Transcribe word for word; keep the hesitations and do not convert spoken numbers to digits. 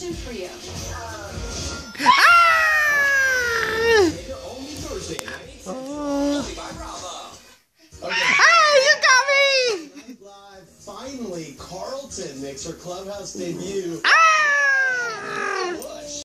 question for you. Ah! Ah, you got me! Live, finally, Carlton makes her Clubhouse debut. Ah!